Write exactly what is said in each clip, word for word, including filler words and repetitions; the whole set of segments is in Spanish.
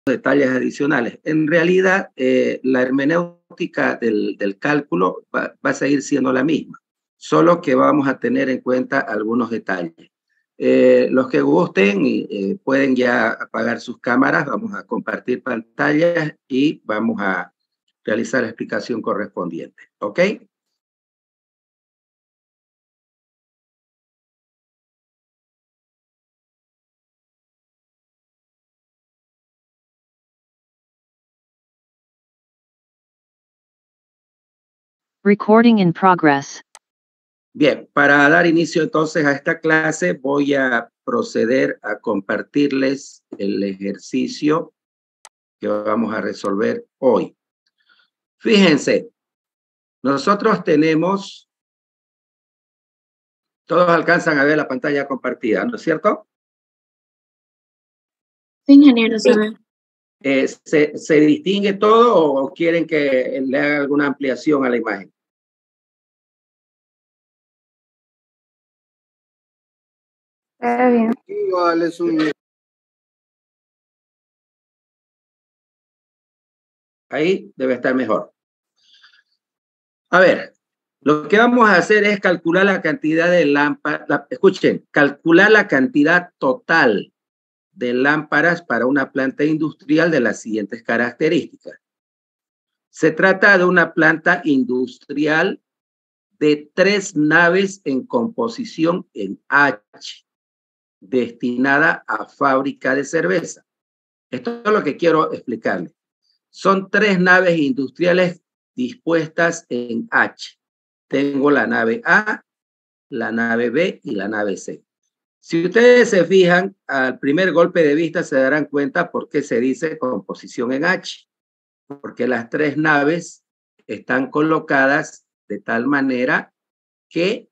detalles adicionales. En realidad, eh, la hermenéutica del, del cálculo va, va a seguir siendo la misma, solo que vamos a tener en cuenta algunos detalles. Eh, los que gusten eh, pueden ya apagar sus cámaras, vamos a compartir pantallas y vamos a realizar la explicación correspondiente. ¿Ok? Recording in progress. Bien, para dar inicio entonces a esta clase voy a proceder a compartirles el ejercicio que vamos a resolver hoy. Fíjense, nosotros tenemos, todos alcanzan a ver la pantalla compartida, ¿no es cierto? Sí, ingeniero, se ve. Eh, ¿se, ¿Se distingue todo o quieren que le haga alguna ampliación a la imagen? Está bien. Igual es un... Ahí debe estar mejor. A ver, lo que vamos a hacer es calcular la cantidad de lámparas, escuchen, calcular la cantidad total de lámparas para una planta industrial de las siguientes características. Se trata de una planta industrial de tres naves en composición en H, destinada a fábrica de cerveza. Esto es lo que quiero explicarles. Son tres naves industriales dispuestas en H. Tengo la nave A, la nave B y la nave C. Si ustedes se fijan, al primer golpe de vista se darán cuenta por qué se dice composición en H. Porque las tres naves están colocadas de tal manera que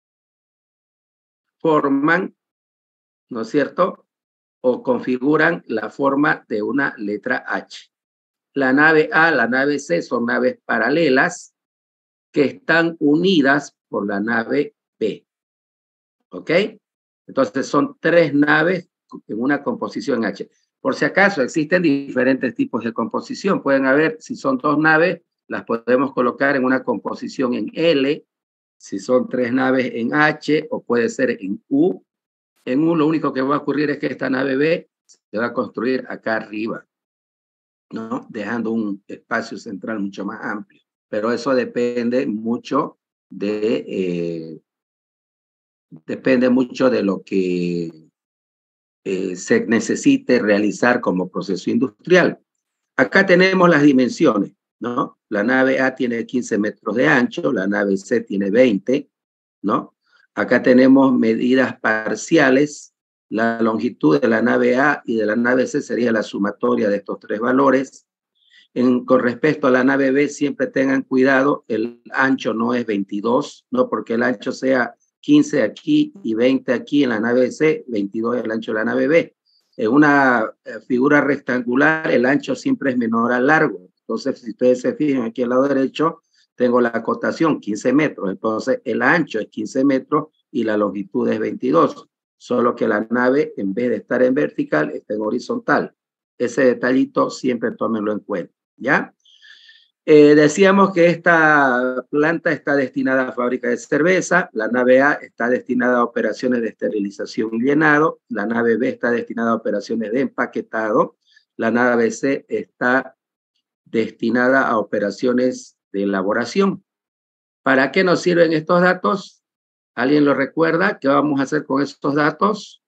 forman, ¿no es cierto?, o configuran la forma de una letra H. La nave A, la nave C son naves paralelas que están unidas por la nave B. ¿Ok? Entonces son tres naves en una composición H. Por si acaso existen diferentes tipos de composición. Pueden haber, si son dos naves, las podemos colocar en una composición en L. Si son tres naves en H o puede ser en U. En U lo único que va a ocurrir es que esta nave B se va a construir acá arriba, ¿no? Dejando un espacio central mucho más amplio. Pero eso depende mucho de, eh, depende mucho de lo que eh, se necesite realizar como proceso industrial. Acá tenemos las dimensiones, ¿no? La nave A tiene quince metros de ancho, la nave C tiene veinte, ¿no? Acá tenemos medidas parciales. La longitud de la nave A y de la nave C sería la sumatoria de estos tres valores. En, con respecto a la nave B, siempre tengan cuidado, el ancho no es veintidós, no porque el ancho sea quince aquí y veinte aquí en la nave C, veintidós es el ancho de la nave B. En una figura rectangular, el ancho siempre es menor al largo. Entonces, si ustedes se fijan aquí al lado derecho, tengo la acotación, quince metros. Entonces, el ancho es quince metros y la longitud es veintidós. Solo que la nave, en vez de estar en vertical, está en horizontal. Ese detallito siempre tómenlo en cuenta, ¿ya? Eh, decíamos que esta planta está destinada a fábrica de cerveza, la nave A está destinada a operaciones de esterilización y llenado, la nave B está destinada a operaciones de empaquetado, la nave C está destinada a operaciones de elaboración. ¿Para qué nos sirven estos datos? ¿Alguien lo recuerda? ¿Qué vamos a hacer con estos datos?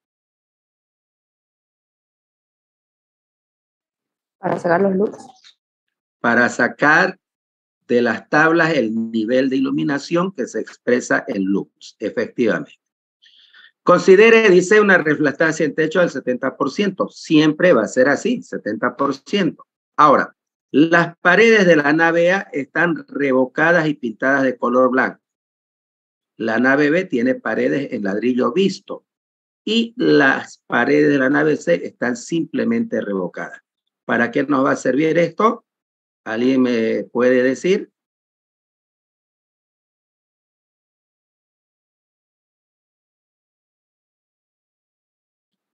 Para sacar los looks. Para sacar de las tablas el nivel de iluminación que se expresa en lux, efectivamente. Considere, dice, una reflectancia en techo del setenta por ciento. Siempre va a ser así, setenta por ciento. Ahora, las paredes de la nave A están revocadas y pintadas de color blanco. La nave B tiene paredes en ladrillo visto y las paredes de la nave C están simplemente revocadas. ¿Para qué nos va a servir esto? ¿Alguien me puede decir?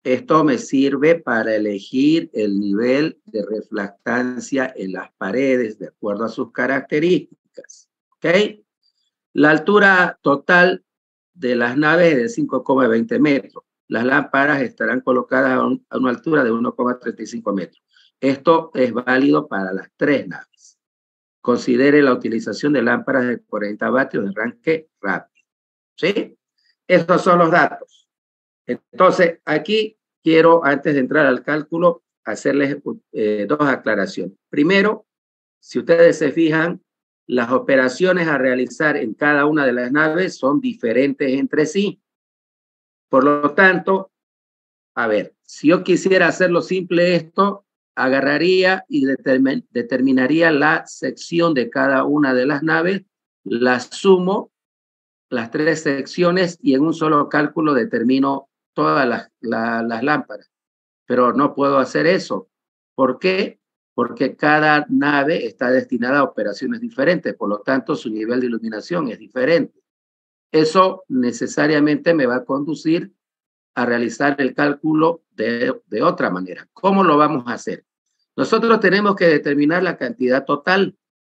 Esto me sirve para elegir el nivel de refractancia en las paredes de acuerdo a sus características. ¿Ok? La altura total de las naves es de cinco coma veinte metros. Las lámparas estarán colocadas a, un, a una altura de uno coma treinta y cinco metros. Esto es válido para las tres naves. Considere la utilización de lámparas de cuarenta vatios de arranque rápido. ¿Sí? Estos son los datos. Entonces, aquí quiero, antes de entrar al cálculo, hacerles eh, dos aclaraciones. Primero, si ustedes se fijan, las operaciones a realizar en cada una de las naves son diferentes entre sí. Por lo tanto, a ver, si yo quisiera hacerlo simple esto, agarraría y determin, determinaría la sección de cada una de las naves, las sumo, las tres secciones, y en un solo cálculo determino todas las, la, las lámparas. Pero no puedo hacer eso. ¿Por qué? Porque cada nave está destinada a operaciones diferentes, por lo tanto su nivel de iluminación es diferente. Eso necesariamente me va a conducir a realizar el cálculo de, de otra manera. ¿Cómo lo vamos a hacer? Nosotros tenemos que determinar la cantidad total.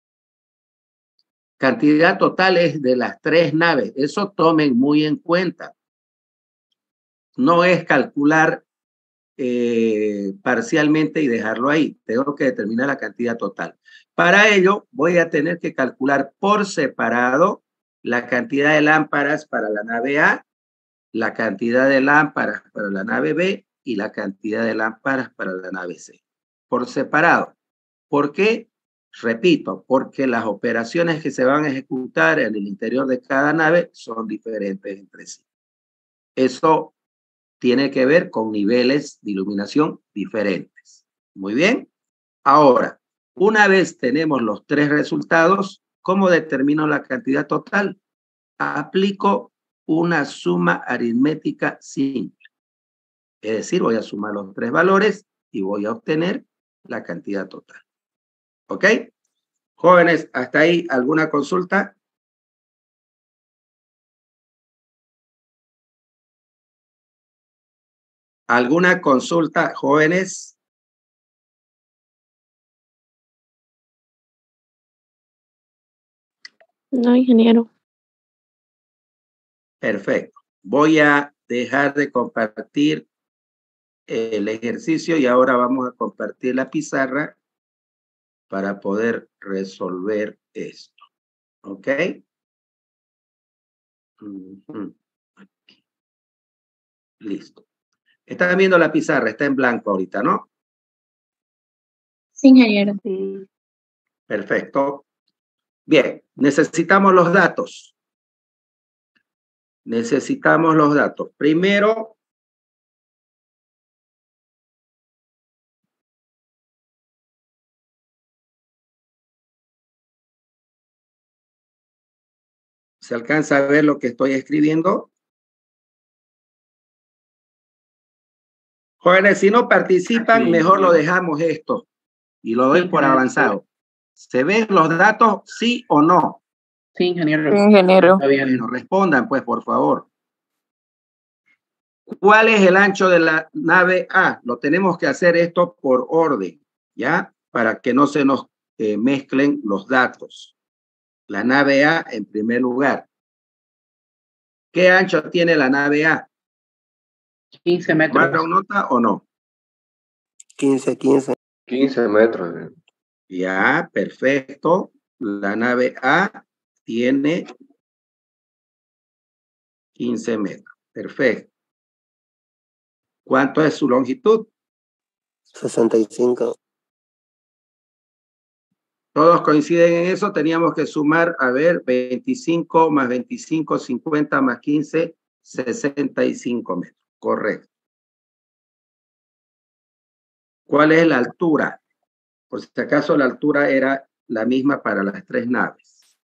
Cantidad total es de las tres naves. Eso tomen muy en cuenta. No es calcular Eh, parcialmente y dejarlo ahí. Tengo que determinar la cantidad total. Para ello, voy a tener que calcular por separado la cantidad de lámparas para la nave A, la cantidad de lámparas para la nave B y la cantidad de lámparas para la nave C. Por separado. ¿Por qué? Repito, porque las operaciones que se van a ejecutar en el interior de cada nave son diferentes entre sí. Eso tiene que ver con niveles de iluminación diferentes. Muy bien. Ahora, una vez tenemos los tres resultados, ¿cómo determino la cantidad total? Aplico una suma aritmética simple. Es decir, voy a sumar los tres valores y voy a obtener la cantidad total. ¿Ok? Jóvenes, ¿hasta ahí alguna consulta? ¿Alguna consulta, jóvenes? No, ingeniero. Perfecto. Voy a dejar de compartir el ejercicio y ahora vamos a compartir la pizarra para poder resolver esto. ¿Ok? Uh-huh. Aquí. Listo. Están viendo la pizarra, está en blanco ahorita, ¿no? Sí, ingeniero. Sí. Perfecto. Bien, necesitamos los datos. Necesitamos los datos. Primero, ¿se alcanza a ver lo que estoy escribiendo? Jóvenes, si no participan, sí, mejor lo dejamos esto y lo doy sí, por avanzado. ¿Se ven los datos, sí o no? Sí, ingeniero. Sí, ingeniero. Está bien. Bueno, respondan, pues, por favor. ¿Cuál es el ancho de la nave A? Lo tenemos que hacer esto por orden, ¿ya? Para que no se nos eh, mezclen los datos. La nave A en primer lugar. ¿Qué ancho tiene la nave A? quince metros. ¿Tomaron nota o no? quince, quince. quince metros. Ya, perfecto. La nave A tiene quince metros. Perfecto. ¿Cuánto es su longitud? sesenta y cinco. Todos coinciden en eso. Teníamos que sumar, a ver, veinticinco más veinticinco, cincuenta más quince, sesenta y cinco metros. Correcto. ¿Cuál es la altura? Por si acaso la altura era la misma para las tres naves.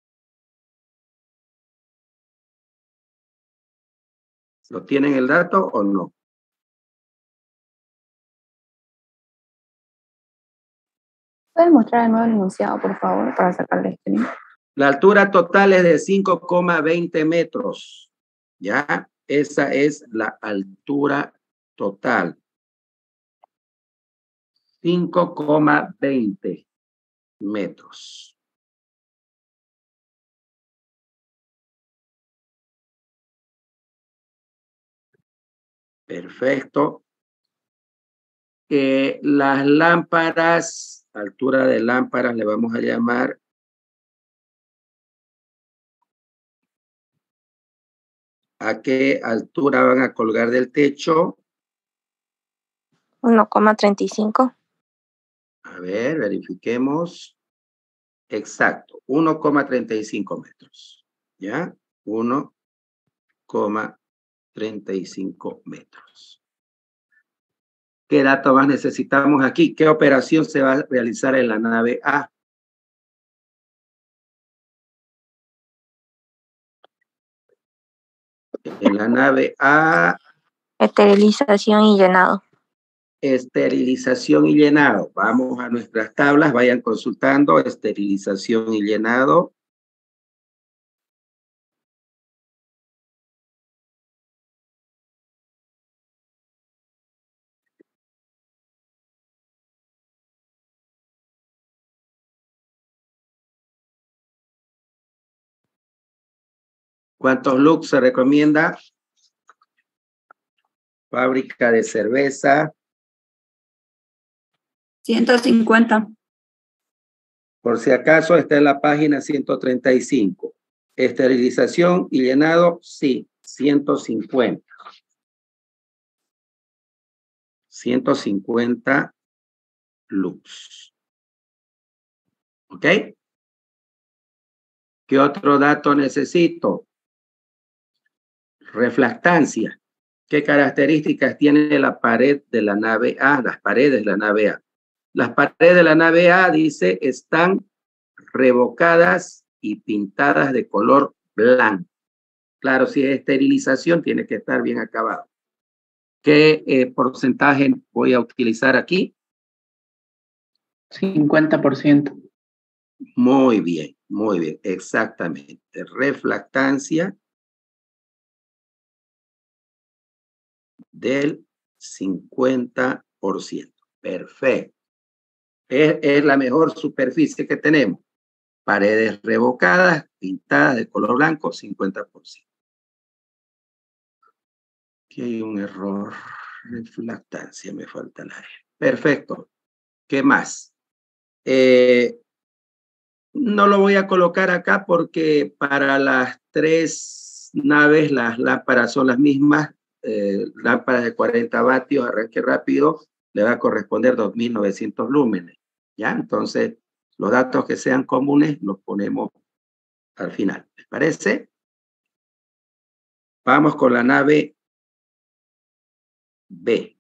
¿Lo tienen el dato o no? ¿Puedes mostrar de nuevo el enunciado, por favor, para sacarle screen? La altura total es de cinco coma veinte metros. ¿Ya? Esa es la altura total. cinco coma veinte metros. Perfecto. Eh, las lámparas, altura de lámparas le vamos a llamar ¿a qué altura van a colgar del techo? uno coma treinta y cinco. A ver, verifiquemos. Exacto, uno coma treinta y cinco metros. ¿Ya? uno coma treinta y cinco metros. ¿Qué dato más necesitamos aquí? ¿Qué operación se va a realizar en la nave A? En la nave A, Esterilización y llenado. esterilización y llenado. Vamos a nuestras tablas, vayan consultando esterilización y llenado. ¿Cuántos lux se recomienda? Fábrica de cerveza. ciento cincuenta. Por si acaso está en la página ciento treinta y cinco. Esterilización y llenado, sí, ciento cincuenta. ciento cincuenta lux. ¿Ok? ¿Qué otro dato necesito? Refractancia. ¿Qué características tiene la pared de la nave A? Las paredes de la nave A. Las paredes de la nave A, dice, están revocadas y pintadas de color blanco. Claro, si es esterilización, tiene que estar bien acabado. ¿Qué eh, porcentaje voy a utilizar aquí? cincuenta por ciento. Muy bien, muy bien, exactamente. Refractancia del cincuenta por ciento. Perfecto. Es, es la mejor superficie que tenemos. Paredes revocadas, pintadas de color blanco, cincuenta por ciento. Aquí hay un error. Refractancia, me falta el área. Perfecto. ¿Qué más? Eh, no lo voy a colocar acá porque para las tres naves las lámparas son las mismas. Eh, lámparas de cuarenta vatios, arranque rápido, le va a corresponder dos mil novecientos lúmenes. ¿Ya? Entonces, los datos que sean comunes los ponemos al final. ¿Les parece? Vamos con la nave B.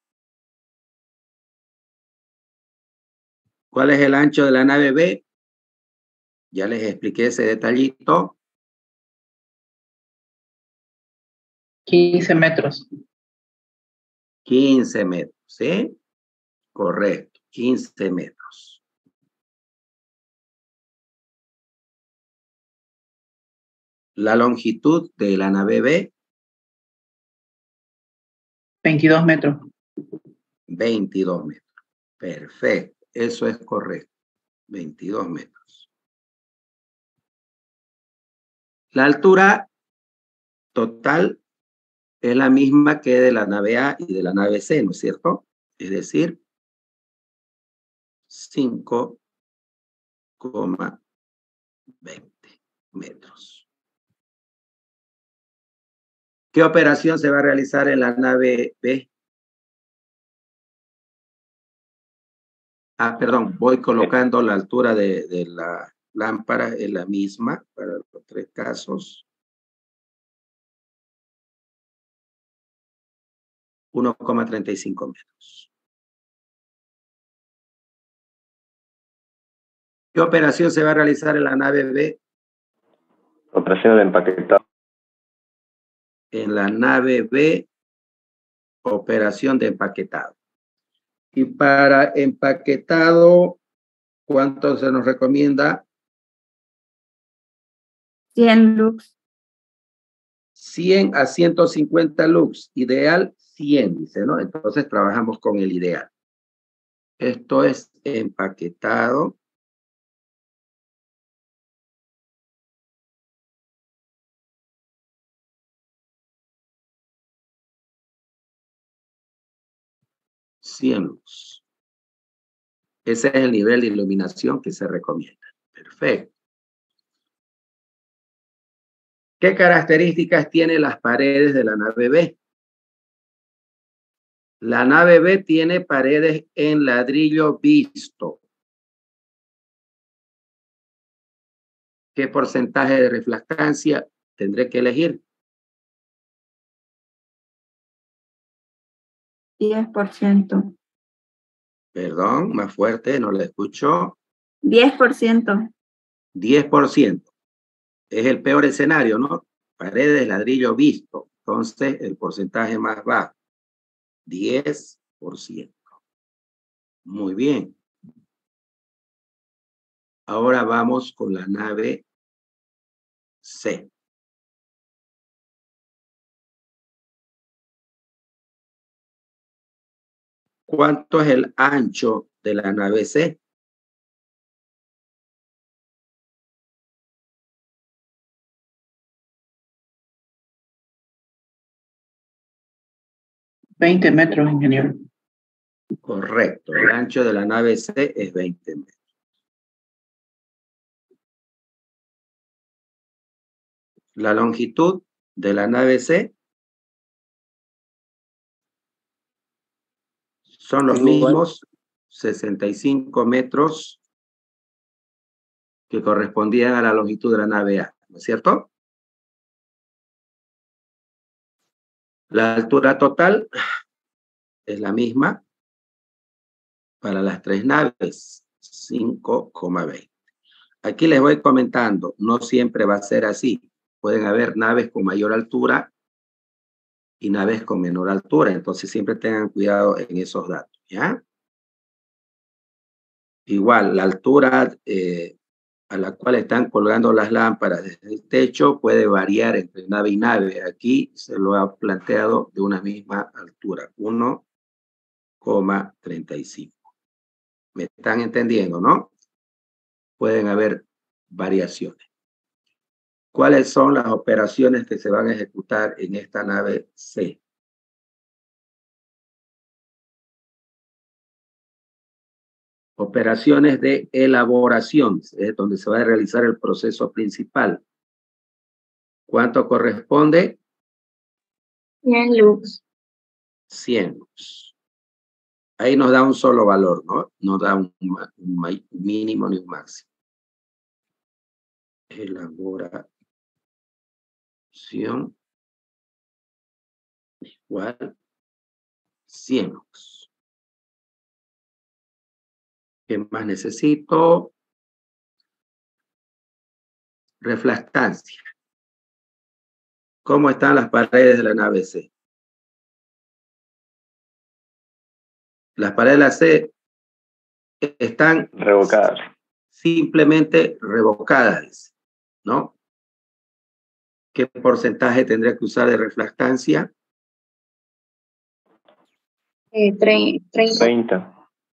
¿Cuál es el ancho de la nave B? Ya les expliqué ese detallito. quince metros. quince metros, ¿sí? Correcto, quince metros. La longitud de la nave B, veintidós metros. veintidós metros. Perfecto, eso es correcto. veintidós metros. La altura total es la misma que de la nave A y de la nave C, ¿no es cierto? Es decir, cinco coma veinte metros. ¿Qué operación se va a realizar en la nave B? Ah, perdón, voy colocando la altura de, de la lámpara en la misma para los tres casos. uno coma treinta y cinco metros. ¿Qué operación se va a realizar en la nave B? Operación de empaquetado. En la nave B, operación de empaquetado. Y para empaquetado, ¿cuánto se nos recomienda? cien lux. cien a ciento cincuenta lux. Ideal, cien, dice, ¿no? Entonces trabajamos con el ideal. Esto es empaquetado. cien lux. Ese es el nivel de iluminación que se recomienda. Perfecto. ¿Qué características tienen las paredes de la nave B? La nave B tiene paredes en ladrillo visto. ¿Qué porcentaje de refractancia tendré que elegir? diez por ciento. Perdón, más fuerte, no la escucho. diez por ciento. diez por ciento. Es el peor escenario, ¿no? Paredes de ladrillo visto. Entonces, el porcentaje más bajo. diez por ciento. Muy bien. Ahora vamos con la nave C. ¿Cuánto es el ancho de la nave C? veinte metros, ingeniero. Correcto. El ancho de la nave C es veinte metros. La longitud de la nave C son los mismos sesenta y cinco metros que correspondían a la longitud de la nave A, ¿no es cierto? La altura total es la misma para las tres naves, cinco coma veinte. Aquí les voy comentando, no siempre va a ser así. Pueden haber naves con mayor altura y naves con menor altura, entonces siempre tengan cuidado en esos datos, ¿ya? Igual, la altura eh, a la cual están colgando las lámparas desde el techo puede variar entre nave y nave. Aquí se lo ha planteado de una misma altura, uno coma treinta y cinco. ¿Me están entendiendo, no? Pueden haber variaciones. ¿Cuáles son las operaciones que se van a ejecutar en esta nave C? Operaciones de elaboración, es donde se va a realizar el proceso principal. ¿Cuánto corresponde? cien lux. cien lux. Ahí nos da un solo valor, ¿no? No da un, un mínimo ni un máximo. Elaboración igual cien lux. ¿Qué más necesito? Refractancia. ¿Cómo están las paredes de la nave C? Las paredes de la C están Revocadas. simplemente revocadas, ¿no? ¿Qué porcentaje tendría que usar de refractancia? Eh, treinta. treinta.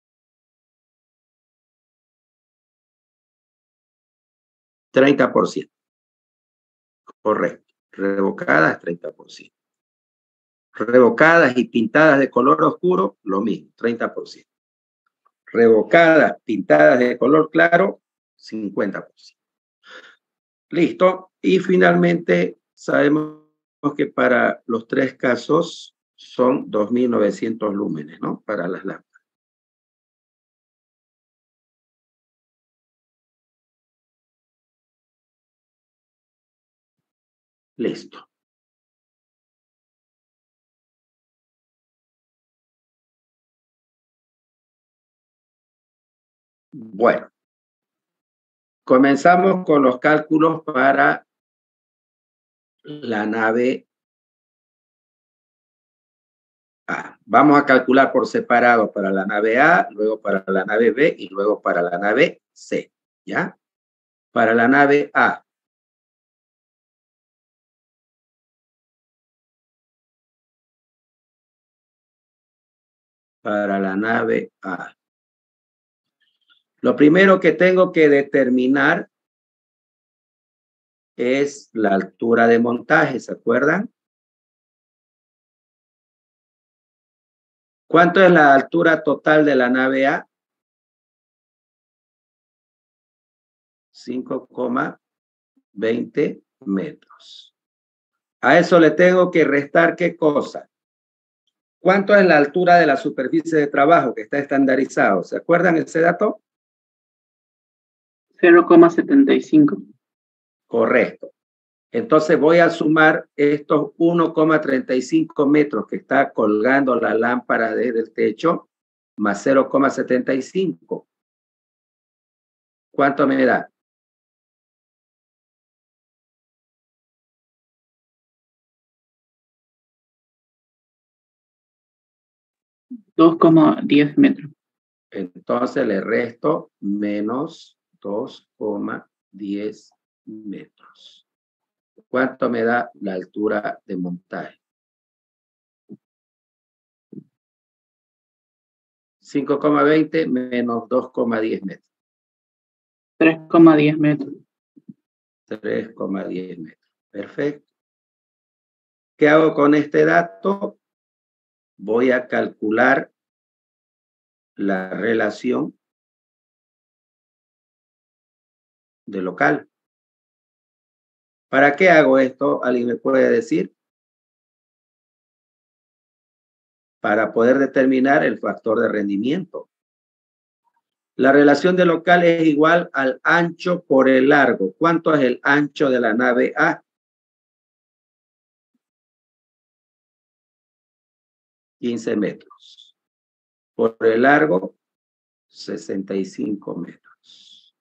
treinta por ciento. Correcto. Revocadas, treinta por ciento. Revocadas y pintadas de color oscuro, lo mismo, treinta por ciento. Revocadas, pintadas de color claro, cincuenta por ciento. Listo. Y finalmente sabemos que para los tres casos son dos mil novecientos lúmenes, ¿no? Para las lámparas. Listo. Bueno, comenzamos con los cálculos para la nave A. Vamos a calcular por separado para la nave A, luego para la nave B y luego para la nave C, ¿ya? Para la nave A. para la nave A. Lo primero que tengo que determinar es la altura de montaje, ¿se acuerdan? ¿Cuánto es la altura total de la nave A? cinco coma veinte metros. A eso le tengo que restar ¿qué cosa? ¿Cuánto es la altura de la superficie de trabajo que está estandarizado? ¿Se acuerdan ese dato? cero coma setenta y cinco. Correcto. Entonces voy a sumar estos uno coma treinta y cinco metros que está colgando la lámpara desde el techo más cero coma setenta y cinco. ¿Cuánto me da? dos coma diez metros. Entonces le resto menos dos coma diez metros. ¿Cuánto me da la altura de montaje? cinco coma veinte menos dos coma diez metros. tres coma diez metros. tres coma diez metros. Perfecto. ¿Qué hago con este dato? Voy a calcular la relación de local. ¿Para qué hago esto? ¿Alguien me puede decir? Para poder determinar el factor de rendimiento. La relación de local es igual al ancho por el largo. ¿Cuánto es el ancho de la nave A? quince metros. Por el largo, sesenta y cinco metros.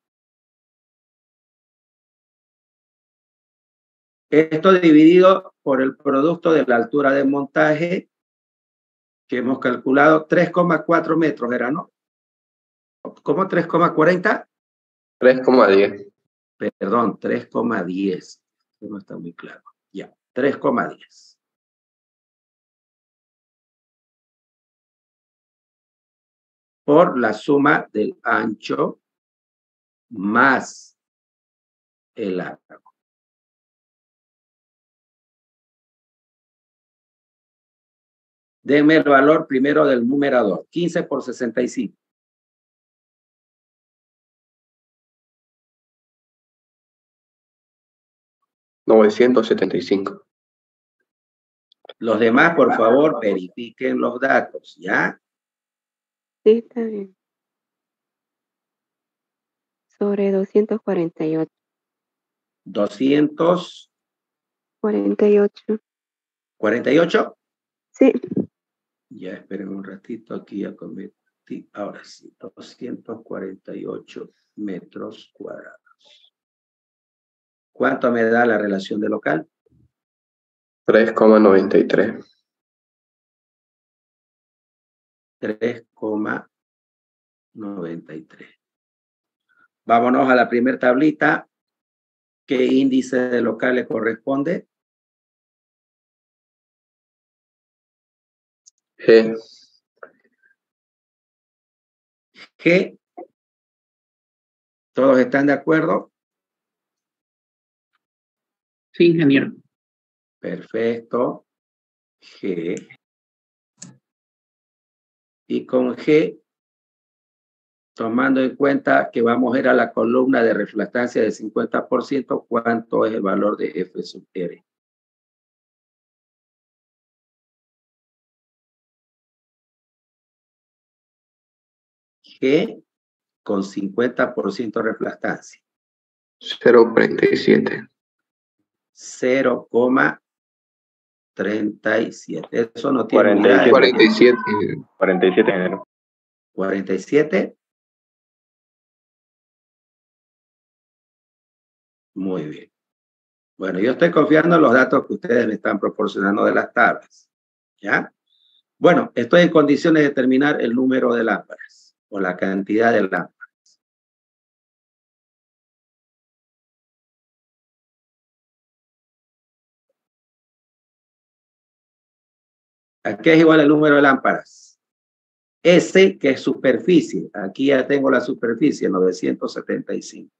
Esto dividido por el producto de la altura de montaje que hemos calculado, tres coma cuatro metros era, ¿no? ¿Cómo tres coma cuarenta? tres coma diez. Perdón, tres coma diez. No está muy claro. Ya, tres coma diez. Por la suma del ancho más el largo. Denme el valor primero del numerador. quince por sesenta y cinco. novecientos setenta y cinco. Los demás, por favor, verifiquen los datos, ¿ya? Sí, está bien. Sobre doscientos cuarenta y ocho. doscientos cuarenta y ocho. cuarenta y ocho. Sí. Ya, esperen un ratito, aquí ya cometí. Ahora sí, doscientos cuarenta y ocho metros cuadrados. ¿Cuánto me da la relación de local? tres coma noventa y tres. tres coma noventa y tres. Vámonos a la primera tablita. ¿Qué índice de local le corresponde? G. G. ¿Todos están de acuerdo? Sí, ingeniero. Perfecto. G. Y con G, tomando en cuenta que vamos a ir a la columna de reflectancia de cincuenta por ciento, ¿cuánto es el valor de F sub R? G con cincuenta por ciento reflectancia. cero coma treinta y siete. cero coma treinta y siete. Eso no tiene cuarenta y siete. unidades. cuarenta y siete. cuarenta y siete, ingeniero. cuarenta y siete. Muy bien. Bueno, yo estoy confiando en los datos que ustedes me están proporcionando de las tablas. ¿Ya? Bueno, estoy en condiciones de determinar el número de lámparas o la cantidad de lámparas. ¿A qué es igual el número de lámparas? S, que es superficie. Aquí ya tengo la superficie, novecientos setenta y cinco.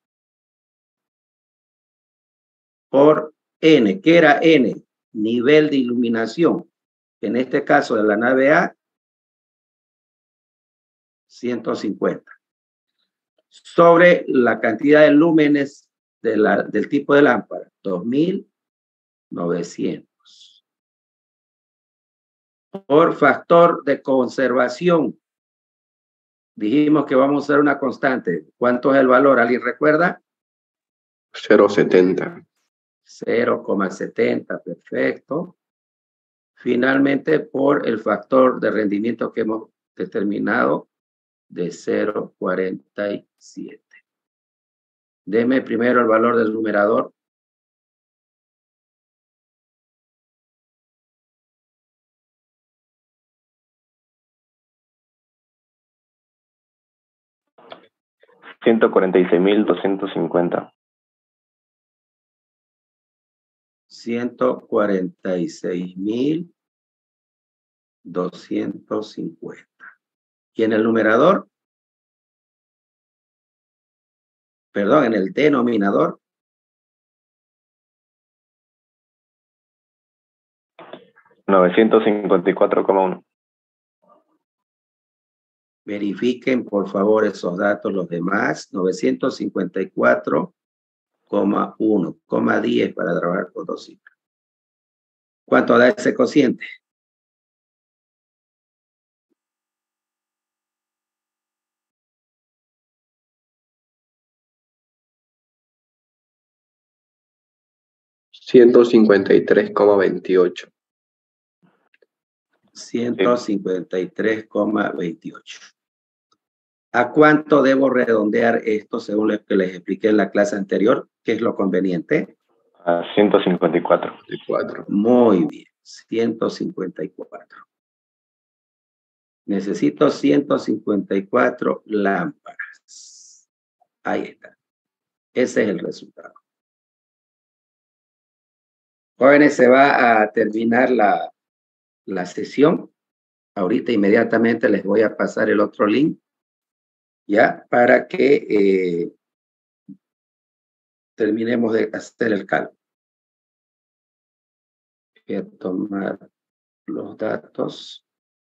Por N, ¿qué era N? Nivel de iluminación. En este caso de la nave A, ciento cincuenta. Sobre la cantidad de lúmenes de la, del tipo de lámpara, dos mil novecientos. Por factor de conservación, dijimos que vamos a usar una constante. ¿Cuánto es el valor? ¿Alguien recuerda? cero coma setenta. cero coma setenta, perfecto. Finalmente, por el factor de rendimiento que hemos determinado de cero coma cuarenta y siete. Deme primero el valor del numerador. ciento cuarenta y seis mil doscientos cincuenta. ciento cuarenta y seis mil doscientos cincuenta. Y en el numerador, perdón, en el denominador, novecientos cincuenta y cuatro coma uno. verifiquen por favor esos datos los demás. novecientos cincuenta y cuatro coma uno, coma diez para trabajar con dos cifras. ¿Cuánto da ese cociente? ciento cincuenta y tres coma veintiocho. ciento cincuenta y tres coma veintiocho. ¿A cuánto debo redondear esto según lo que les expliqué en la clase anterior? ¿Qué es lo conveniente? A ciento cincuenta y cuatro. Muy bien, ciento cincuenta y cuatro. Necesito ciento cincuenta y cuatro lámparas. Ahí está. Ese es el resultado. Jóvenes, se va a terminar la, la sesión. Ahorita inmediatamente les voy a pasar el otro link, ya, para que eh, terminemos de hacer el cálculo. Voy a tomar los datos.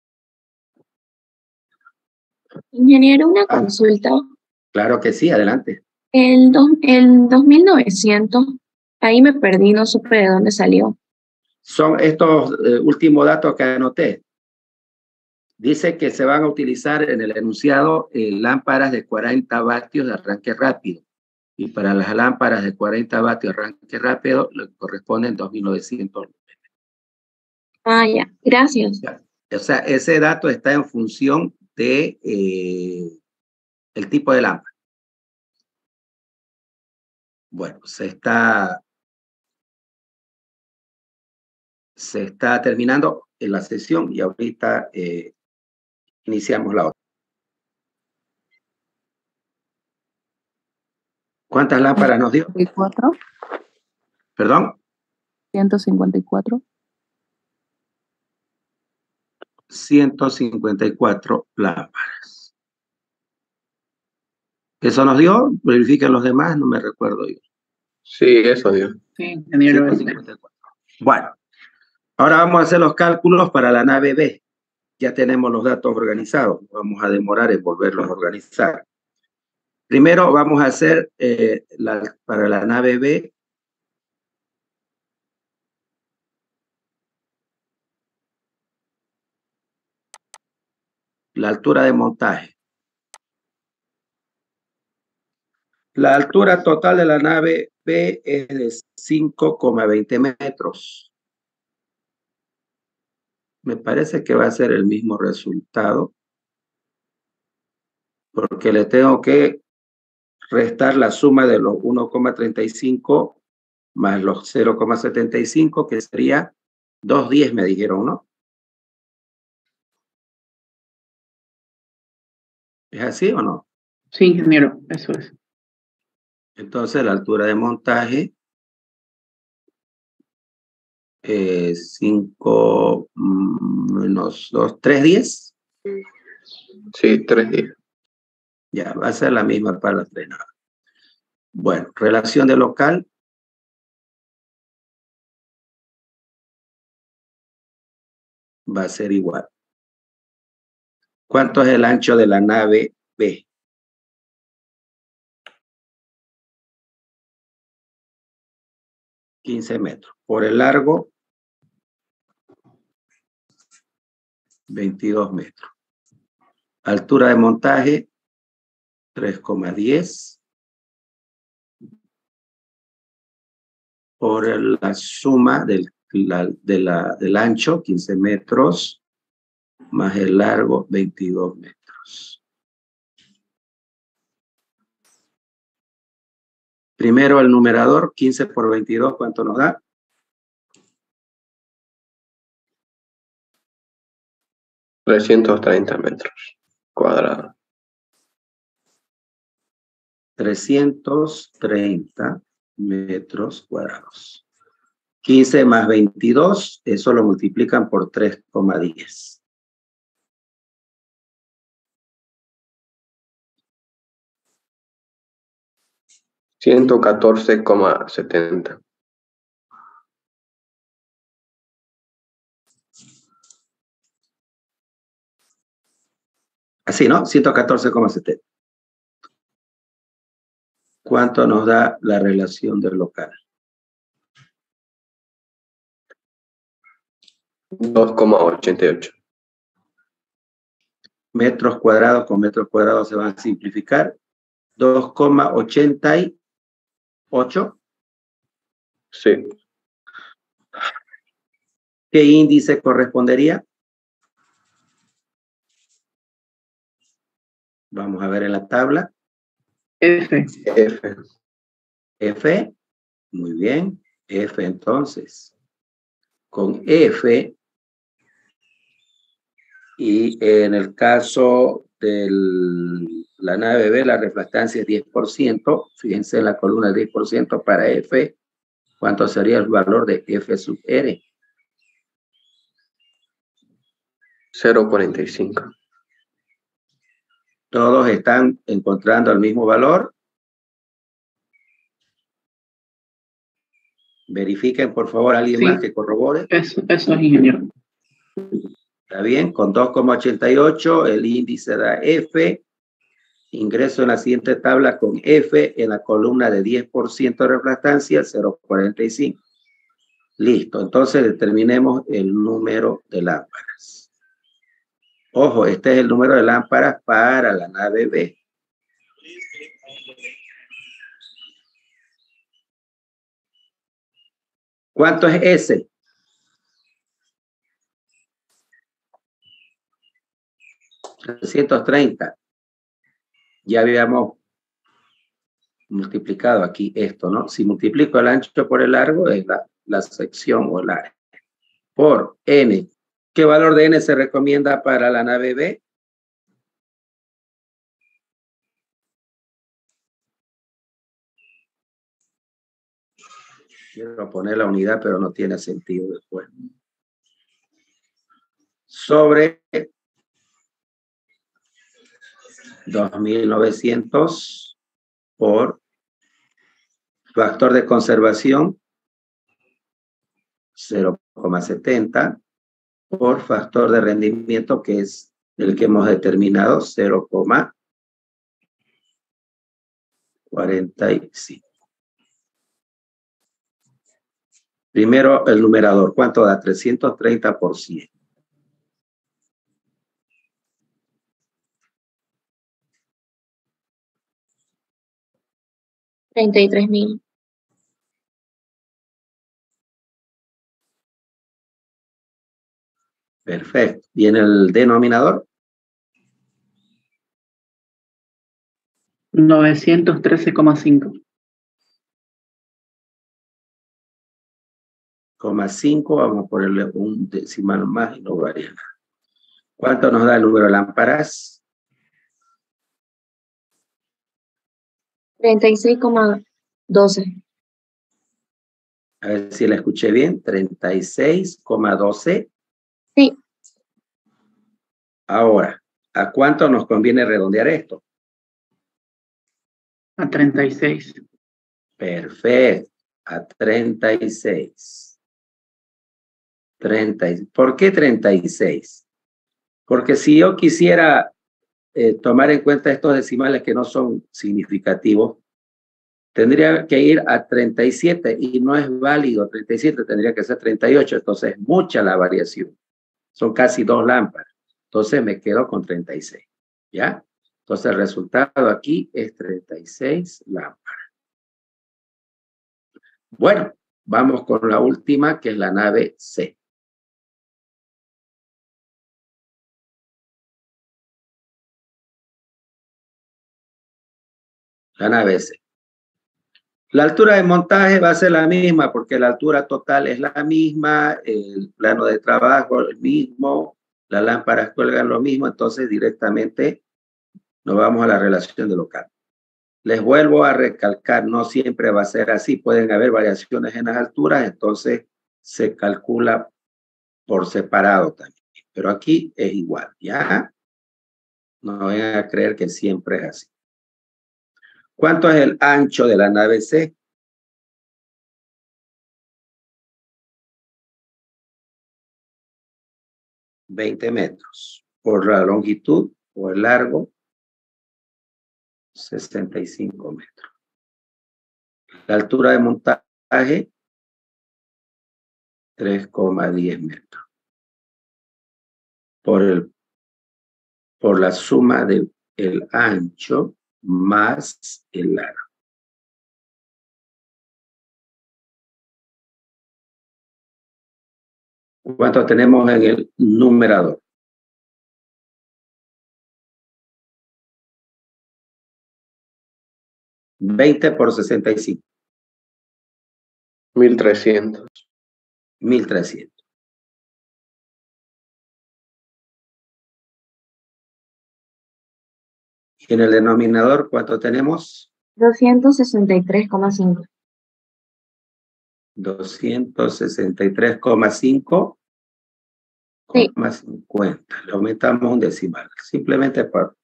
Ingeniero, una Ah, consulta. claro que sí, adelante. El, dos, el dos mil novecientos, ahí me perdí, no supe de dónde salió. Son estos eh, últimos datos que anoté. Dice que se van a utilizar en el enunciado eh, lámparas de cuarenta vatios de arranque rápido. Y para las lámparas de cuarenta vatios de arranque rápido le corresponden dos mil novecientos. Ah, ya, gracias. O sea, ese dato está en función de eh, el tipo de lámpara. Bueno, se está, se está terminando en la sesión y ahorita eh, iniciamos la otra. ¿Cuántas lámparas nos dio? ciento cincuenta y cuatro. ¿Perdón? ciento cincuenta y cuatro. ciento cincuenta y cuatro lámparas. ¿Eso nos dio? Verifiquen los demás, no me recuerdo yo. Sí, eso dio. Sí, ingeniero. ciento cincuenta y cuatro. Bueno, ahora vamos a hacer los cálculos para la nave B. Ya tenemos los datos organizados. Vamos a demorar en volverlos a organizar. Primero vamos a hacer eh, la, para la nave B la altura de montaje. La altura total de la nave B es de cinco coma veinte metros. Me parece que va a ser el mismo resultado, porque le tengo que restar la suma de los uno coma treinta y cinco más los cero coma setenta y cinco, que sería dos coma diez, me dijeron, ¿no? ¿Es así o no? Sí, ingeniero, eso es. Entonces la altura de montaje es cinco menos dos, tres coma diez. Sí, tres días. Ya, va a ser la misma para las tres naves. Bueno, relación de local. Va a ser igual. ¿Cuánto es el ancho de la nave B? quince metros. Por el largo, veintidós metros. Altura de montaje, tres coma diez. Por la suma del, la, de la, del ancho, quince metros, más el largo, veintidós metros. Primero el numerador, quince por veintidós, ¿cuánto nos da? trescientos treinta metros cuadrados. trescientos treinta metros cuadrados. quince más veintidós, eso lo multiplican por tres coma diez. ciento catorce coma setenta. Así, ¿no? ciento catorce coma setenta. ¿Cuánto nos da la relación del local? dos coma ochenta y ocho. Metros cuadrados con metros cuadrados se van a simplificar. dos coma ochenta y ocho. Sí. ¿Qué índice correspondería? Vamos a ver en la tabla. F. F. F. Muy bien. F entonces. Con F. Y en el caso de la nave B, la refractancia es diez por ciento. Fíjense en la columna diez por ciento para F. ¿Cuánto sería el valor de F sub R? cero coma cuarenta y cinco. Todos están encontrando el mismo valor. Verifiquen, por favor, alguien Sí. más que corrobore. Eso, eso es, ingeniero. Está bien, con dos coma ochenta y ocho el índice da F. Ingreso en la siguiente tabla con F en la columna de diez por ciento de refractancia, cero coma cuarenta y cinco. Listo, entonces determinemos el número de lámparas. Ojo, este es el número de lámparas para la nave B. ¿Cuánto es S? trescientos treinta. Ya habíamos multiplicado aquí esto, ¿no? Si multiplico el ancho por el largo, es la, la sección o el área. Por N. ¿Qué valor de N se recomienda para la nave B? Quiero poner la unidad, pero no tiene sentido después. Sobre dos mil novecientos por factor de conservación cero coma setenta por factor de rendimiento, que es el que hemos determinado, cero coma cuarenta y cinco. Primero el numerador, ¿cuánto da? trescientos treinta por cien. treinta y tres mil. Perfecto. ¿Y en el denominador? novecientos trece coma cinco. Coma cinco, vamos a ponerle un decimal más y no varía nada. ¿Cuánto nos da el número de lámparas? treinta y seis coma doce. A ver si la escuché bien. treinta y seis coma doce. Sí. Ahora, ¿A cuánto nos conviene redondear esto? A treinta y seis. Perfecto. A treinta y seis. treinta. ¿Por qué treinta y seis? Porque si yo quisiera eh, tomar en cuenta estos decimales que no son significativos, tendría que ir a treinta y siete y no es válido. treinta y siete tendría que ser treinta y ocho, entonces es mucha la variación. Son casi dos lámparas. Entonces me quedo con treinta y seis. ¿Ya? Entonces el resultado aquí es treinta y seis lámparas. Bueno, vamos con la última, que es la nave C. La nave C. La altura de montaje va a ser la misma porque la altura total es la misma, el plano de trabajo el mismo, las lámparas cuelgan lo mismo, entonces directamente nos vamos a la relación de local. Les vuelvo a recalcar, no siempre va a ser así, pueden haber variaciones en las alturas, entonces se calcula por separado también, pero aquí es igual, ¿ya? No vayan a creer que siempre es así. ¿Cuánto es el ancho de la nave C? veinte metros. Por la longitud o el largo, sesenta y cinco metros. La altura de montaje, tres coma diez metros. Por, el, por la suma del el ancho más el largo. ¿Cuánto tenemos en el numerador? veinte por sesenta y cinco. mil trescientos. mil trescientos. Y en el denominador, ¿cuánto tenemos? doscientos sesenta y tres coma cinco. doscientos sesenta y tres coma cinco. Sí. cincuenta. Le aumentamos un decimal. Simplemente por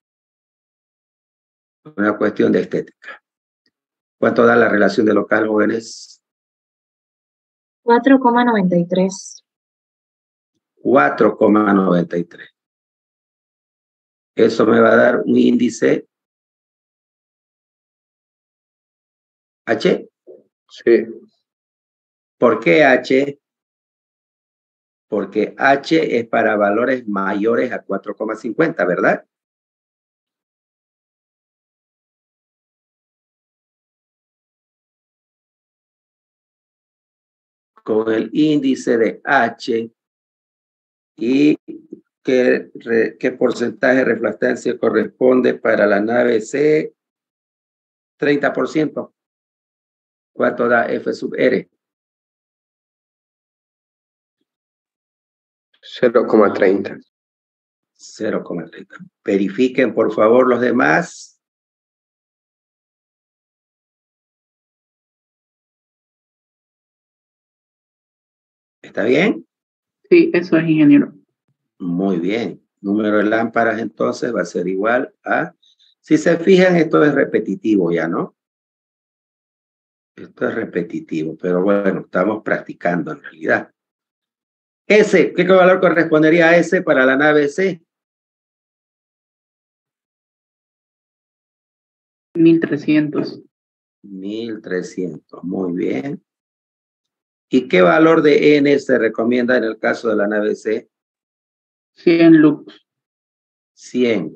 una cuestión de estética. ¿Cuánto da la relación de local, jóvenes? cuatro coma noventa y tres. cuatro coma noventa y tres. Eso me va a dar un índice H. Sí. ¿Por qué H? Porque H es para valores mayores a cuatro coma cincuenta, ¿verdad? Con el índice de H y qué, re, qué porcentaje de refractancia corresponde para la nave C, treinta por ciento. ¿Cuánto da F sub R? cero coma treinta. cero coma treinta. Verifiquen, por favor, los demás. ¿Está bien? Sí, eso es, ingeniero. Muy bien. Número de lámparas, entonces, va a ser igual a... Si se fijan, esto es repetitivo ya, ¿no? Esto es repetitivo, pero bueno, estamos practicando en realidad. S, ¿qué valor correspondería a S para la nave C? mil trescientos. mil trescientos, muy bien. ¿Y qué valor de N se recomienda en el caso de la nave C? cien lux. cien.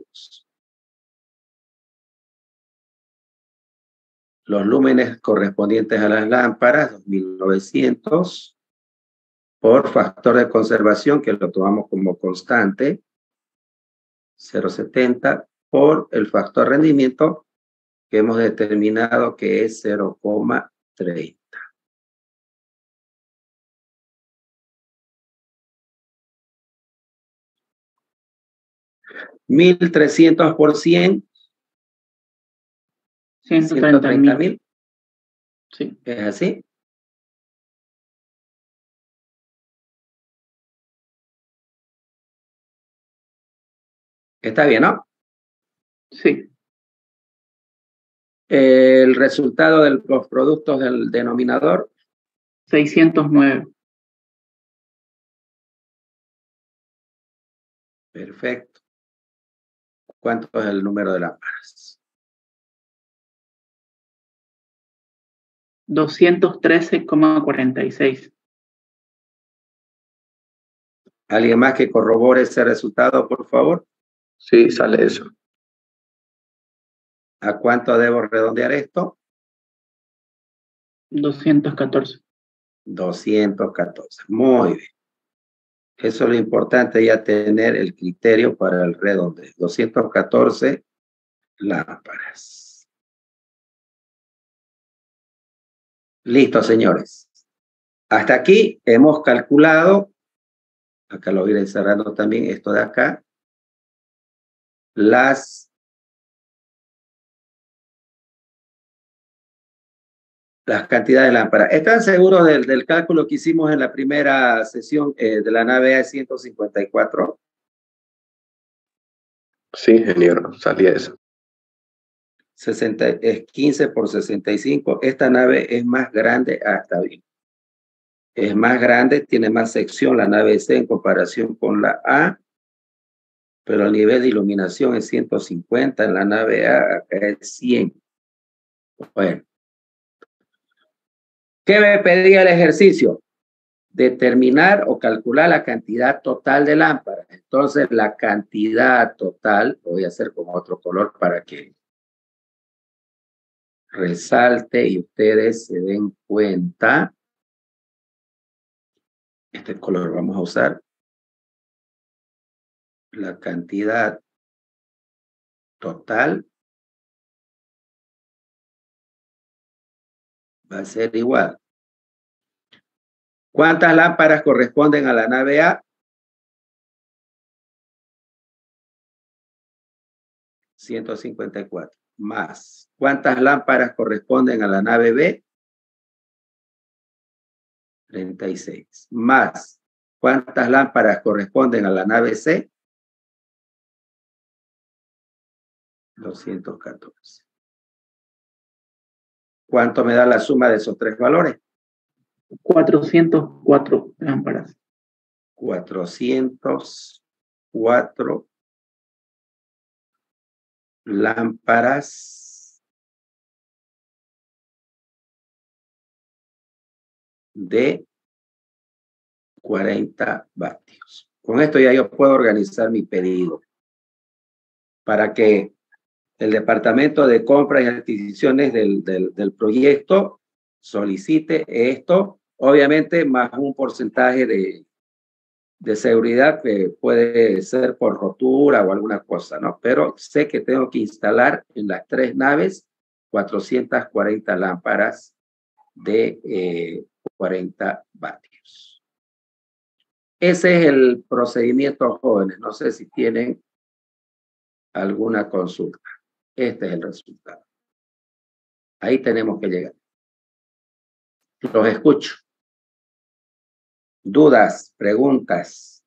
Los lúmenes correspondientes a las lámparas, dos mil novecientos, por factor de conservación, que lo tomamos como constante, cero coma setenta, por el factor rendimiento, que hemos determinado que es cero coma treinta. mil trescientos por cien. ciento treinta mil. Sí. ¿Es así? Está bien, ¿no? Sí. El resultado de los productos del denominador. seiscientos nueve. Perfecto. ¿Cuánto es el número de lámparas? doscientos trece coma cuarenta y seis. ¿Alguien más que corrobore ese resultado, por favor? Sí, sale eso. ¿A cuánto debo redondear esto? doscientos catorce. doscientos catorce. Muy bien. Eso es lo importante, ya tener el criterio para el redondeo. doscientos catorce lámparas. Listo, señores. Hasta aquí hemos calculado, acá lo voy a ir cerrando también, esto de acá, las, las cantidades de lámparas. ¿Están seguros del, del cálculo que hicimos en la primera sesión eh, de la nave A ciento cincuenta y cuatro? Sí, ingeniero, salía eso. sesenta, es quince por sesenta y cinco. Esta nave es más grande, ah, está bien. Es más grande, tiene más sección la nave C en comparación con la A, pero el nivel de iluminación es ciento cincuenta, en la nave A acá es cien. Bueno. ¿Qué me pedía el ejercicio? Determinar o calcular la cantidad total de lámparas. Entonces, la cantidad total, lo voy a hacer con otro color para que resalte y ustedes se den cuenta. Este color vamos a usar. La cantidad total va a ser igual. ¿Cuántas lámparas corresponden a la nave A? ciento cincuenta y cuatro. Más. ¿Cuántas lámparas corresponden a la nave B? treinta y seis. Más. ¿Cuántas lámparas corresponden a la nave C? doscientos catorce. ¿Cuánto me da la suma de esos tres valores? cuatrocientos cuatro lámparas. cuatrocientos cuatro lámparas de cuarenta vatios. Con esto ya yo puedo organizar mi pedido para que el departamento de compras y adquisiciones del, del, del proyecto solicite esto, obviamente más un porcentaje de, de seguridad que puede ser por rotura o alguna cosa, ¿no? Pero sé que tengo que instalar en las tres naves cuatrocientas cuarenta lámparas de eh, cuarenta vatios. Ese es el procedimiento, jóvenes. No sé si tienen alguna consulta. Este es el resultado. Ahí tenemos que llegar. Los escucho. ¿Dudas? ¿Preguntas?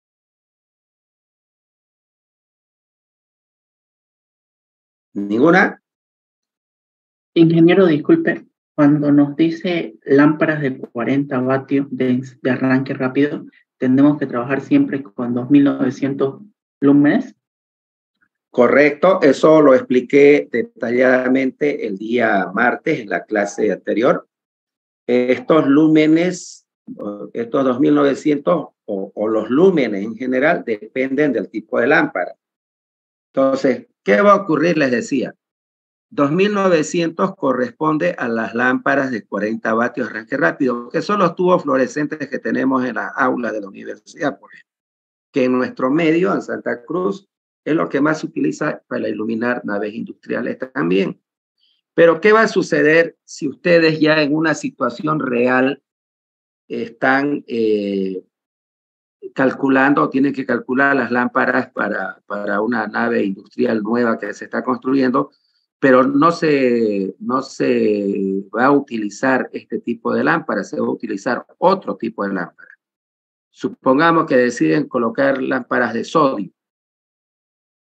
¿Ninguna? Ingeniero, disculpe, cuando nos dice lámparas de cuarenta vatios de, de arranque rápido, ¿tenemos que trabajar siempre con dos mil novecientos lúmenes? Correcto, eso lo expliqué detalladamente el día martes en la clase anterior. Estos lúmenes, estos dos mil novecientos o, o los lúmenes en general dependen del tipo de lámpara. Entonces, ¿qué va a ocurrir? Les decía, dos mil novecientos corresponde a las lámparas de cuarenta vatios arranque rápido, que son los tubos fluorescentes que tenemos en la aula de la universidad, por ejemplo, que en nuestro medio, en Santa Cruz, es lo que más se utiliza para iluminar naves industriales también. Pero, ¿qué va a suceder si ustedes ya en una situación real están eh, calculando o tienen que calcular las lámparas para, para una nave industrial nueva que se está construyendo, pero no se, no se va a utilizar este tipo de lámparas, se va a utilizar otro tipo de lámpara? Supongamos que deciden colocar lámparas de sodio.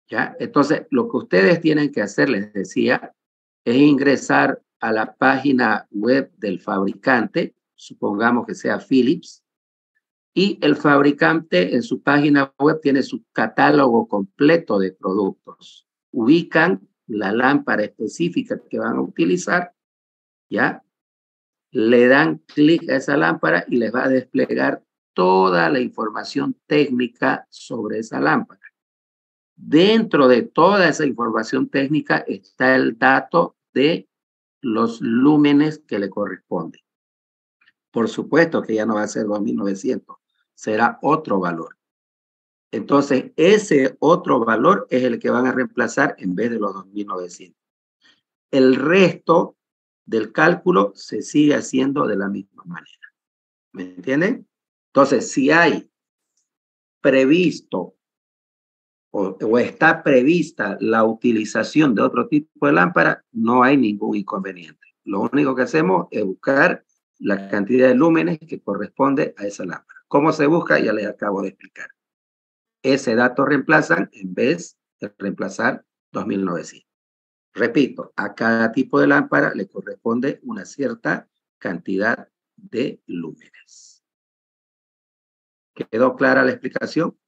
¿Ya? Entonces, lo que ustedes tienen que hacer, les decía, es ingresar a la página web del fabricante, supongamos que sea Philips, y el fabricante en su página web tiene su catálogo completo de productos. Ubican la lámpara específica que van a utilizar, ¿ya? Le dan clic a esa lámpara y les va a desplegar toda la información técnica sobre esa lámpara. Dentro de toda esa información técnica está el dato de los lúmenes que le corresponden. Por supuesto que ya no va a ser dos mil novecientos, será otro valor. Entonces, ese otro valor es el que van a reemplazar en vez de los dos mil novecientos. El resto del cálculo se sigue haciendo de la misma manera. ¿Me entienden? Entonces, si hay previsto o, o está prevista la utilización de otro tipo de lámpara, no hay ningún inconveniente. Lo único que hacemos es buscar la cantidad de lúmenes que corresponde a esa lámpara. ¿Cómo se busca? Ya les acabo de explicar. Ese dato reemplazan en vez de reemplazar dos mil novecientos. Repito, a cada tipo de lámpara le corresponde una cierta cantidad de lúmenes. ¿Quedó clara la explicación?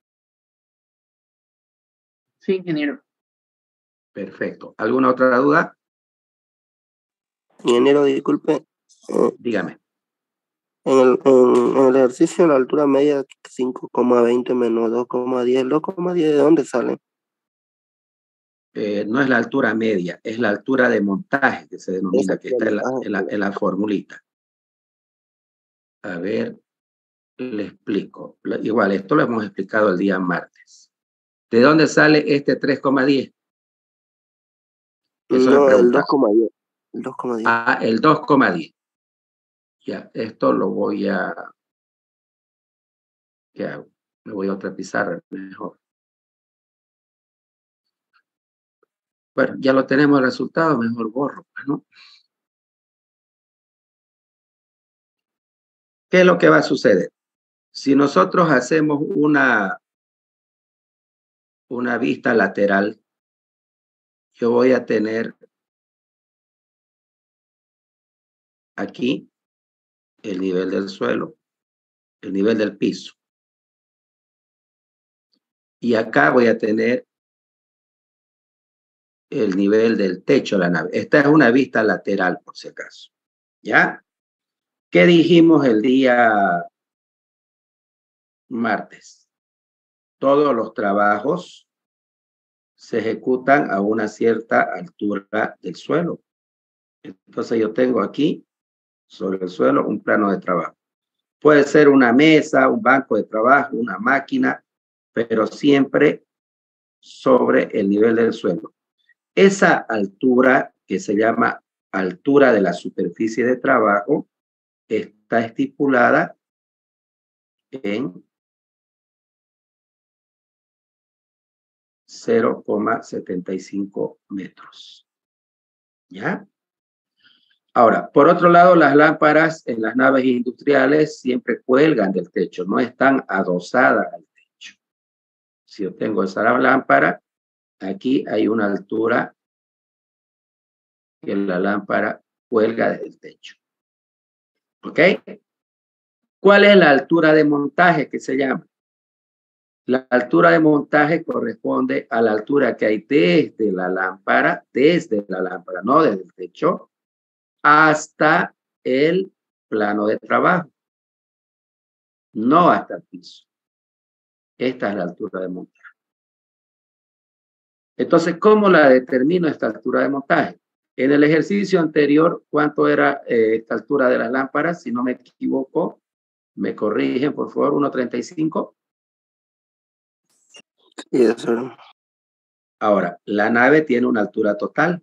Sí, ingeniero. Perfecto. ¿Alguna otra duda? Ingeniero, disculpe. Eh, Dígame. En el, en, en el ejercicio, la altura media cinco coma veinte menos dos coma diez, dos coma diez, ¿de dónde sale? Eh, no es la altura media, es la altura de montaje que se denomina, Esa que está en la, montaje. en la, en la formulita. A ver, le explico. Lo- Igual, esto lo hemos explicado el día martes. ¿De dónde sale este tres coma diez? Eso me No, el pregunta. dos coma diez. El dos coma diez. Ah, el dos coma diez. Ya, esto lo voy a... ¿Qué hago? Me voy a otra pizarra mejor. Bueno, ya lo tenemos el resultado, mejor borro, ¿no? ¿Qué es lo que va a suceder? Si nosotros hacemos una, una vista lateral, yo voy a tener aquí el nivel del suelo, el nivel del piso. Y acá voy a tener el nivel del techo de la nave. Esta es una vista lateral, por si acaso. ¿Ya? ¿Qué dijimos el día martes? Todos los trabajos se ejecutan a una cierta altura del suelo. Entonces yo tengo aquí, sobre el suelo, un plano de trabajo. Puede ser una mesa, un banco de trabajo, una máquina, pero siempre sobre el nivel del suelo. Esa altura, que se llama altura de la superficie de trabajo, está estipulada en cero coma setenta y cinco metros. ¿Ya? Ahora, por otro lado, las lámparas en las naves industriales siempre cuelgan del techo, no están adosadas al techo. Si yo tengo esa lámpara, aquí hay una altura que la lámpara cuelga desde el techo. ¿Ok? ¿Cuál es la altura de montaje que se llama? La altura de montaje corresponde a la altura que hay desde la lámpara, desde la lámpara, no desde el techo, hasta el plano de trabajo, no hasta el piso. Esta es la altura de montaje. Entonces, ¿cómo la determino esta altura de montaje? En el ejercicio anterior, ¿cuánto era eh, esta altura de las lámparas? Si no me equivoco, me corrigen, por favor, uno treinta y cinco. Sí, eso era. Ahora, la nave tiene una altura total.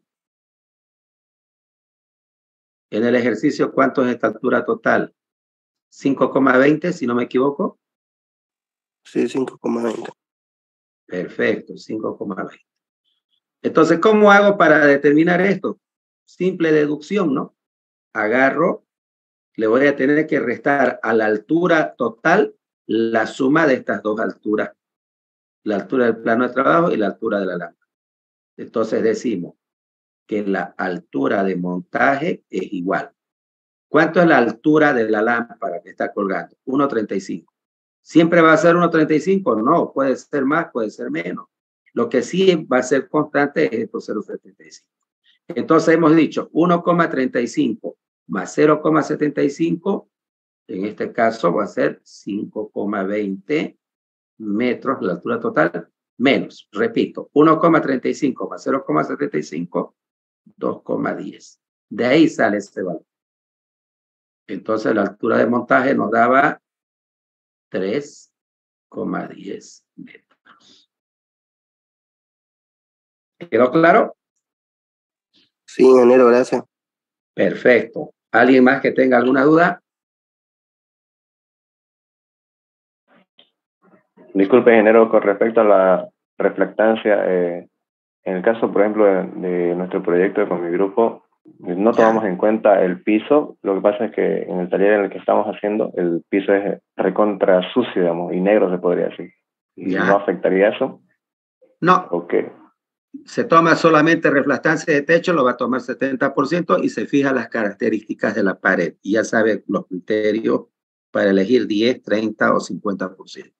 En el ejercicio, ¿cuánto es esta altura total? cinco coma veinte, si no me equivoco. Sí, cinco coma veinte. Perfecto, cinco coma veinte. Entonces, ¿cómo hago para determinar esto? Simple deducción, ¿no? Agarro, le voy a tener que restar a la altura total la suma de estas dos alturas. la altura del plano de trabajo y la altura de la lámpara. Entonces decimos que la altura de montaje es igual. ¿Cuánto es la altura de la lámpara que está colgando? uno treinta y cinco. ¿Siempre va a ser uno treinta y cinco? No, puede ser más, puede ser menos. Lo que sí va a ser constante es esto, cero coma setenta y cinco. Entonces hemos dicho uno coma treinta y cinco más cero coma setenta y cinco, en este caso va a ser cinco coma veinte metros la altura total, menos, repito, uno coma treinta y cinco más cero coma setenta y cinco, dos coma diez. De ahí sale este valor. Entonces la altura de montaje nos daba tres coma diez metros. ¿Quedó claro? Sí, ingeniero, gracias. Perfecto. ¿Alguien más que tenga alguna duda? Disculpe, ingeniero, con respecto a la reflectancia, eh, en el caso, por ejemplo, de, de nuestro proyecto con mi grupo, no tomamos Ya. en cuenta el piso. Lo que pasa es que en el taller en el que estamos haciendo, el piso es recontra sucio, digamos, y negro se podría decir. ¿Y Ya. no afectaría eso? No. Ok. Se toma solamente reflectancia de techo, lo va a tomar setenta por ciento y se fija las características de la pared. Y ya sabe los criterios para elegir diez, treinta o cincuenta por ciento.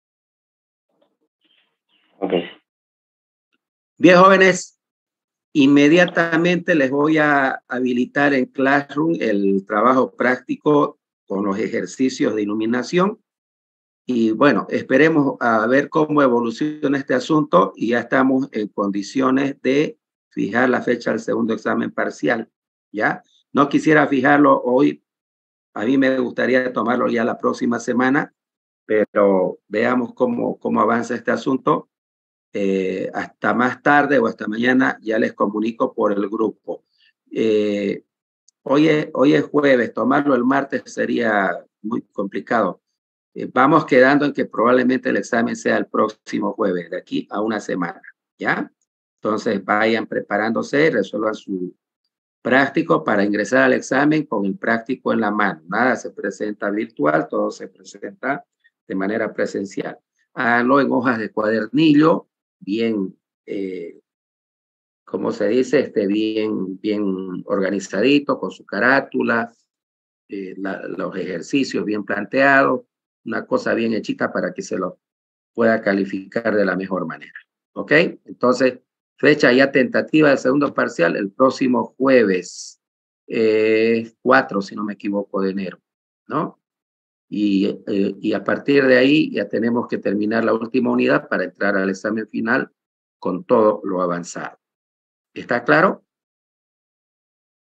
Ok. Bien, jóvenes, inmediatamente les voy a habilitar en Classroom el trabajo práctico con los ejercicios de iluminación. Y bueno, esperemos a ver cómo evoluciona este asunto y ya estamos en condiciones de fijar la fecha del segundo examen parcial, ¿ya? No quisiera fijarlo hoy, a mí me gustaría tomarlo ya la próxima semana, pero veamos cómo, cómo avanza este asunto. Eh, hasta más tarde o hasta mañana ya les comunico por el grupo. Eh, hoy, es, hoy es jueves, tomarlo el martes sería muy complicado. Eh, vamos quedando en que probablemente el examen sea el próximo jueves, de aquí a una semana, ¿ya? Entonces vayan preparándose, resuelvan su práctico para ingresar al examen con el práctico en la mano. Nada se presenta virtual, todo se presenta de manera presencial. Háganlo en hojas de cuadernillo, bien, eh, como se dice, este, bien, bien organizadito, con su carátula, eh, la, los ejercicios bien planteados, una cosa bien hechita para que se lo pueda calificar de la mejor manera. ¿Ok? Entonces, fecha ya tentativa del segundo parcial, el próximo jueves eh, cuatro, si no me equivoco, de enero, ¿no? Y, eh, y a partir de ahí ya tenemos que terminar la última unidad para entrar al examen final con todo lo avanzado. ¿Está claro?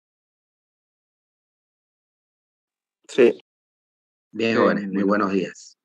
Sí. Bien, Sí, jóvenes, muy ingeniero. buenos días.